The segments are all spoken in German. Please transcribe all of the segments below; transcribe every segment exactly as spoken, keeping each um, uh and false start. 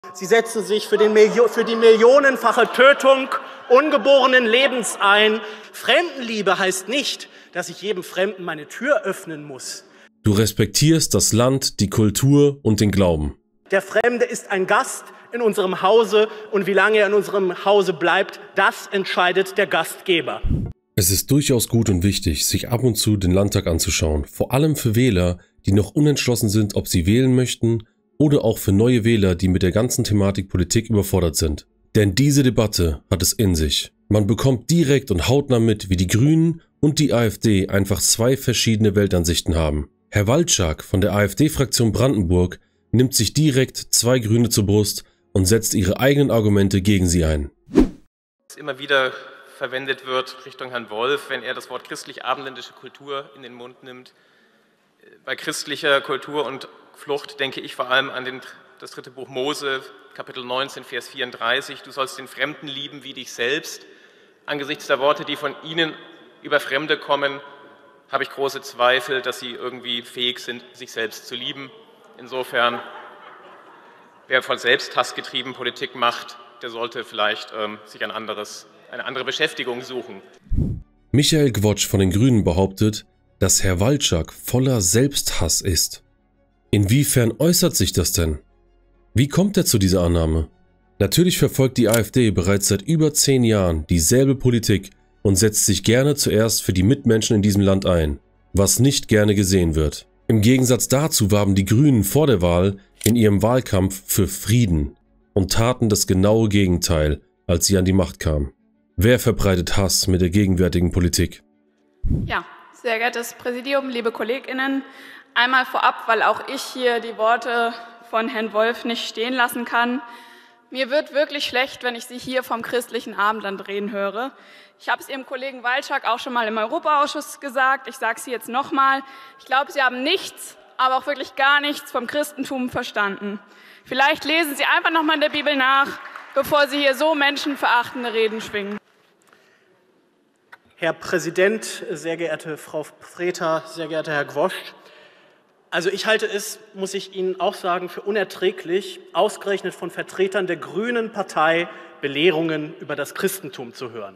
Sie setzen sich für, den Milio- für die millionenfache Tötung ungeborenen Lebens ein. Fremdenliebe heißt nicht, dass ich jedem Fremden meine Tür öffnen muss. Du respektierst das Land, die Kultur und den Glauben. Der Fremde ist ein Gast in unserem Hause und wie lange er in unserem Hause bleibt, das entscheidet der Gastgeber. Es ist durchaus gut und wichtig, sich ab und zu den Landtag anzuschauen, vor allem für Wähler, die noch unentschlossen sind, ob sie wählen möchten, oder auch für neue Wähler, die mit der ganzen Thematik Politik überfordert sind. Denn diese Debatte hat es in sich. Man bekommt direkt und hautnah mit, wie die Grünen und die AfD einfach zwei verschiedene Weltansichten haben. Herr Walczak von der AfD-Fraktion Brandenburg nimmt sich direkt zwei Grüne zur Brust und setzt ihre eigenen Argumente gegen sie ein. Was immer wieder verwendet wird Richtung Herrn Wolf, wenn er das Wort christlich-abendländische Kultur in den Mund nimmt. Bei christlicher Kultur und Flucht denke ich vor allem an den, das dritte Buch Mose, Kapitel neunzehn, Vers vierunddreißig. Du sollst den Fremden lieben wie dich selbst. Angesichts der Worte, die von Ihnen über Fremde kommen, habe ich große Zweifel, dass Sie irgendwie fähig sind, sich selbst zu lieben. Insofern, wer von Selbsthass getrieben Politik macht, der sollte vielleicht ähm, sich ein anderes, eine andere Beschäftigung suchen. Michael Gwotsch von den Grünen behauptet, dass Herr Walczak voller Selbsthass ist. Inwiefern äußert sich das denn? Wie kommt er zu dieser Annahme? Natürlich verfolgt die AfD bereits seit über zehn Jahren dieselbe Politik und setzt sich gerne zuerst für die Mitmenschen in diesem Land ein, was nicht gerne gesehen wird. Im Gegensatz dazu warben die Grünen vor der Wahl in ihrem Wahlkampf für Frieden und taten das genaue Gegenteil, als sie an die Macht kamen. Wer verbreitet Hass mit der gegenwärtigen Politik? Ja, sehr geehrtes Präsidium, liebe KollegInnen, einmal vorab, weil auch ich hier die Worte von Herrn Wolf nicht stehen lassen kann. Mir wird wirklich schlecht, wenn ich Sie hier vom christlichen Abendland reden höre. Ich habe es Ihrem Kollegen Walczak auch schon mal im Europaausschuss gesagt. Ich sage es jetzt nochmal. Ich glaube, Sie haben nichts, aber auch wirklich gar nichts vom Christentum verstanden. Vielleicht lesen Sie einfach nochmal in der Bibel nach, bevor Sie hier so menschenverachtende Reden schwingen. Herr Präsident, sehr geehrte Frau Freter, sehr geehrter Herr Gwotsch. Also ich halte es, muss ich Ihnen auch sagen, für unerträglich, ausgerechnet von Vertretern der Grünen Partei Belehrungen über das Christentum zu hören.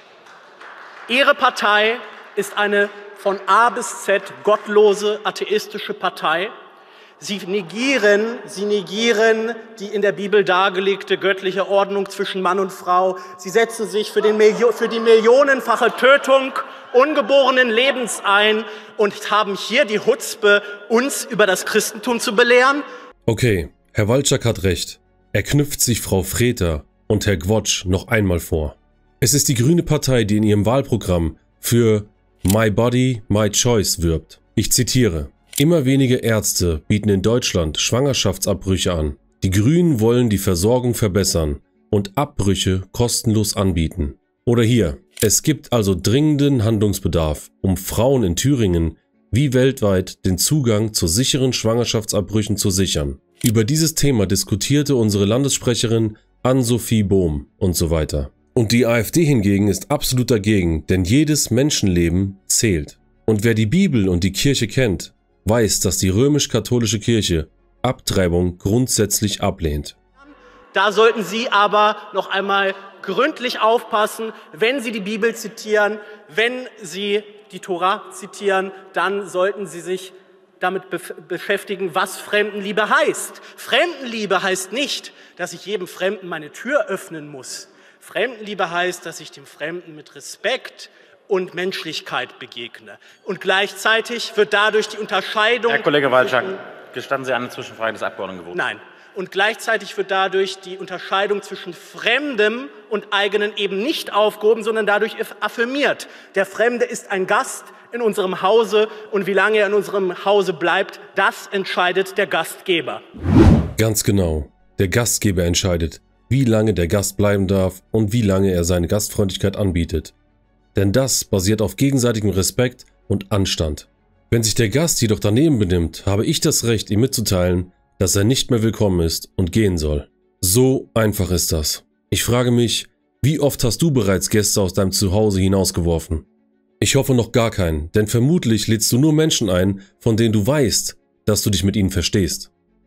Ihre Partei ist eine von A bis Z gottlose, atheistische Partei. Sie negieren, sie negieren die in der Bibel dargelegte göttliche Ordnung zwischen Mann und Frau. Sie setzen sich für, den Milio- für die millionenfache Tötung ungeborenen Lebens ein und haben hier die Chutzpe, uns über das Christentum zu belehren. Okay, Herr Walczak hat recht. Er knüpft sich Frau Freter und Herr Gwotsch noch einmal vor. Es ist die Grüne Partei, die in ihrem Wahlprogramm für My Body, My Choice wirbt. Ich zitiere: Immer weniger Ärzte bieten in Deutschland Schwangerschaftsabbrüche an. Die Grünen wollen die Versorgung verbessern und Abbrüche kostenlos anbieten. Oder hier: Es gibt also dringenden Handlungsbedarf, um Frauen in Thüringen wie weltweit den Zugang zu sicheren Schwangerschaftsabbrüchen zu sichern. Über dieses Thema diskutierte unsere Landessprecherin Ann-Sophie Bohm und so weiter. Und die AfD hingegen ist absolut dagegen, denn jedes Menschenleben zählt. Und wer die Bibel und die Kirche kennt, weiß, dass die römisch-katholische Kirche Abtreibung grundsätzlich ablehnt. Da sollten Sie aber noch einmal gründlich aufpassen, wenn Sie die Bibel zitieren, wenn Sie die Tora zitieren, dann sollten Sie sich damit beschäftigen, was Fremdenliebe heißt. Fremdenliebe heißt nicht, dass ich jedem Fremden meine Tür öffnen muss. Fremdenliebe heißt, dass ich dem Fremden mit Respekt und Menschlichkeit begegne. Und gleichzeitig wird dadurch die Unterscheidung... Herr Kollege Walczak, gestatten Sie eine Zwischenfrage des Abgeordnetengewoten? Nein. Und gleichzeitig wird dadurch die Unterscheidung zwischen Fremdem und Eigenen eben nicht aufgehoben, sondern dadurch affirmiert. Der Fremde ist ein Gast in unserem Hause und wie lange er in unserem Hause bleibt, das entscheidet der Gastgeber. Ganz genau. Der Gastgeber entscheidet, wie lange der Gast bleiben darf und wie lange er seine Gastfreundlichkeit anbietet. Denn das basiert auf gegenseitigem Respekt und Anstand. Wenn sich der Gast jedoch daneben benimmt, habe ich das Recht, ihm mitzuteilen, dass er nicht mehr willkommen ist und gehen soll. So einfach ist das. Ich frage mich, wie oft hast du bereits Gäste aus deinem Zuhause hinausgeworfen? Ich hoffe noch gar keinen, denn vermutlich lädst du nur Menschen ein, von denen du weißt, dass du dich mit ihnen verstehst.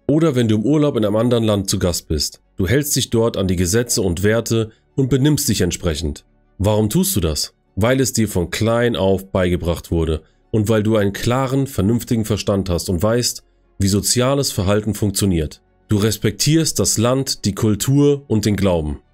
Oder wenn du im Urlaub in einem anderen Land zu Gast bist. Du hältst dich dort an die Gesetze und Werte und benimmst dich entsprechend. Warum tust du das? Weil es dir von klein auf beigebracht wurde und weil du einen klaren, vernünftigen Verstand hast und weißt, wie soziales Verhalten funktioniert. Du respektierst das Land, die Kultur und den Glauben.